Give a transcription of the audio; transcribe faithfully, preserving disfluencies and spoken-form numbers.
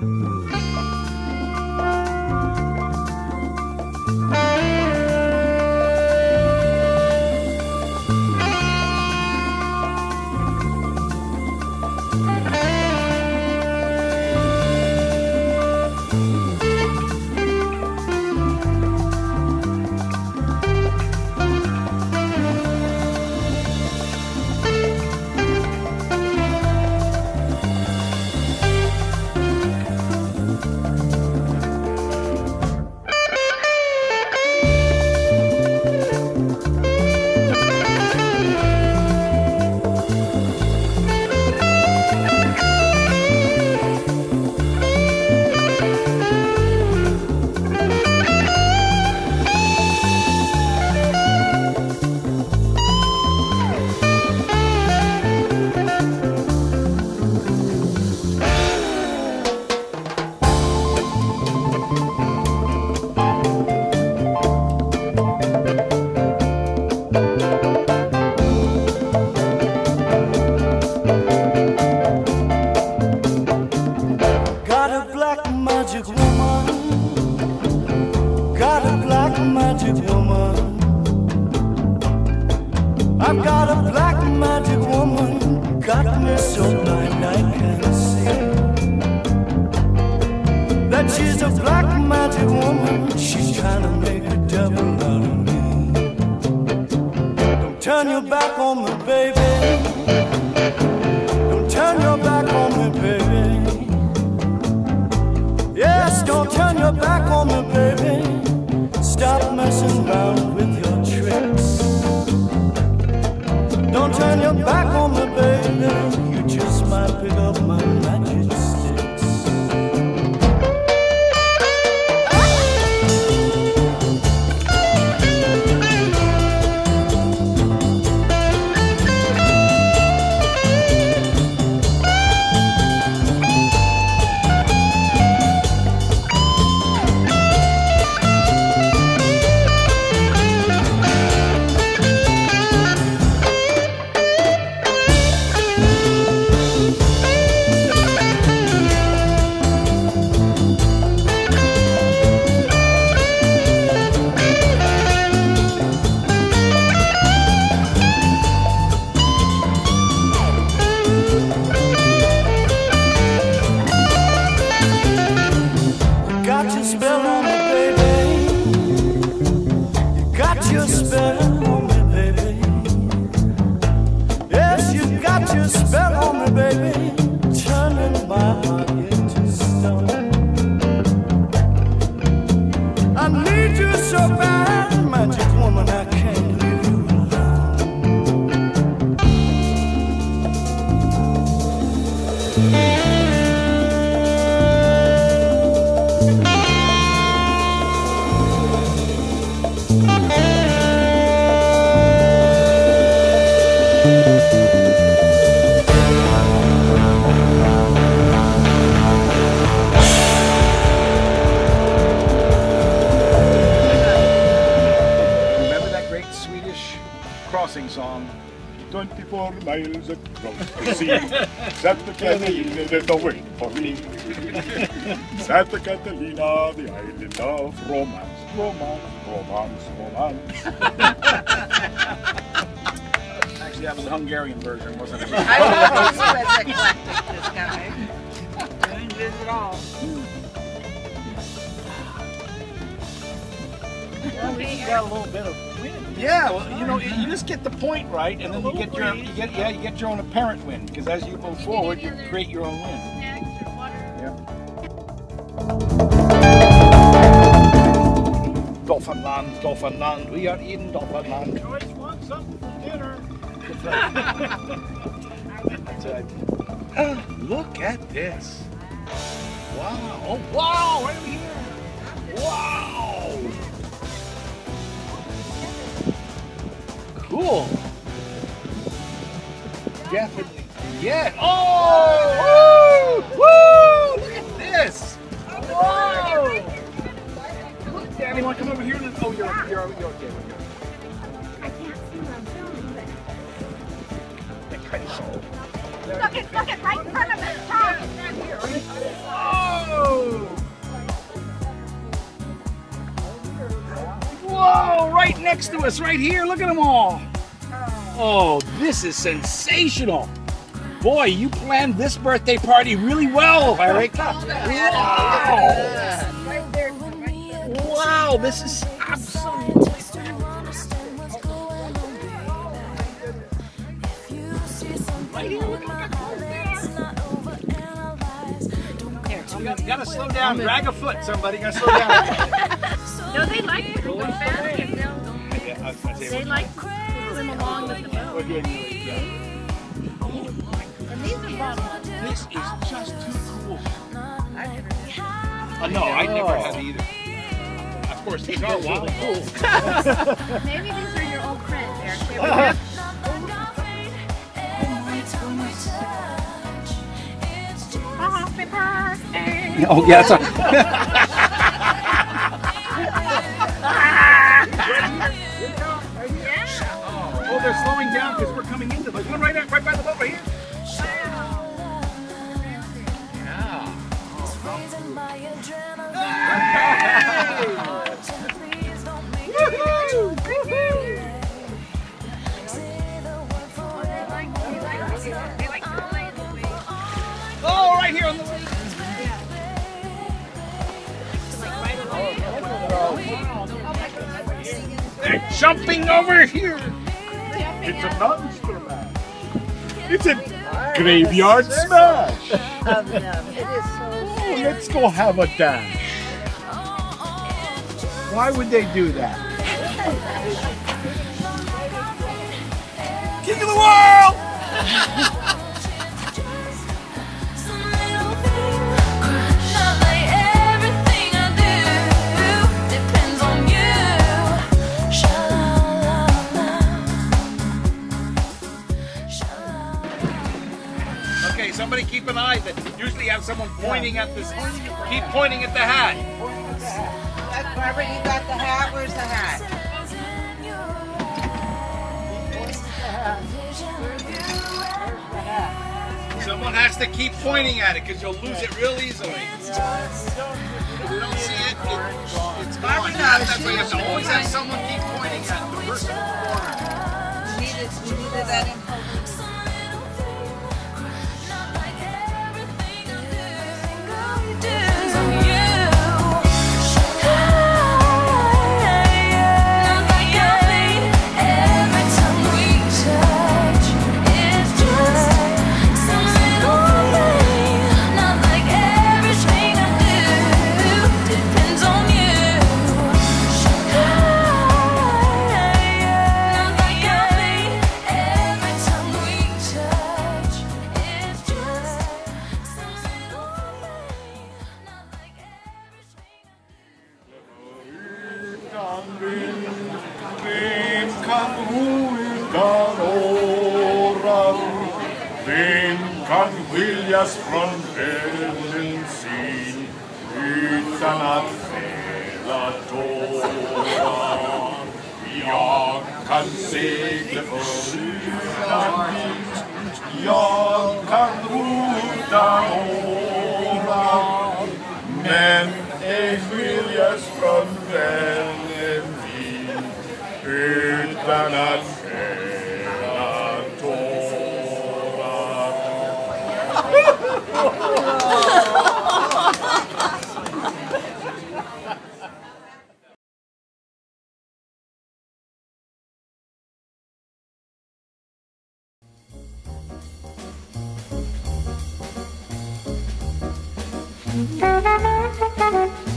I've got a black magic woman, got me so blind I can't see that she's a black magic woman. She's trying to make a devil out of me. Don't turn your back on me, baby. Don't turn your back on me, baby. Yes, don't turn your back on me, baby. Stop messing around with your tricks. Don't turn your back on me, baby. You just might pick up my magic sticks. Song, twenty-four miles across the sea. Santa Catalina, there's no wait for me. Santa Catalina, the island of romance, romance, romance, romance. Actually, that was the Hungarian version, wasn't it? I was so eclectic, this guy. He did it all. Well, we got a little bit of wind. Yeah, well, you know, you just get the point right, and then you get your, you get, yeah, you get your own apparent wind, because as you move forward, you create your own wind. Snacks or water? Yeah. Dolphinland, Dolphinland, we are in Dolphinland. Joyce wants something for dinner. That's right. Uh, look at this. Wow! Oh, wow! Right over here. Wow! Cool. Definitely. Yeah. Oh! Woo! Woo! Look at this. Whoa! Look, Daddy, want to come over here? And, oh, you're, you're, you're okay. I can't see what I'm filming, but... Look Look it, look it, right in front of it, Tom! Oh! next to us, right here. Look at them all. Oh, this is sensational. Boy, you planned this birthday party really well, Eric. Wow. Wow, this is absolutely... Right here, look at You gotta, gotta slow down. Drag a foot, somebody. Gotta slow down. No, they like to go fast. They like to swim along with the boat. And these are bottles. This is just too cool. Uh, no, I never had either. Of course, these are wild. Maybe these are your old friends, Eric. They were Happy birthday. Oh, yeah, that's a... Oh, they're slowing down because we're coming into the one right, right by the boat right here. Yeah. Oh, right here on the They're jumping over here. It's a monster mash. It's a graveyard smash. Oh, let's go have a dash. Why would they do that? King of the world! Okay, somebody keep an eye that usually have someone pointing at this. Keep pointing at the hat. That's Barbara, you got the hat. Where's the hat? Someone has to keep pointing at it because you'll lose it real easily. If you don't see it, it it's gone. That's why you have to always have someone keep pointing at the person in the corner. We needed, we needed that in Vem kan skiljas från elden sin utan att fälla tårar. Jag kan segla förutan dit, jag kan rota årar, men ej skiljas från vännen min utan att fälla tårar. Thank you.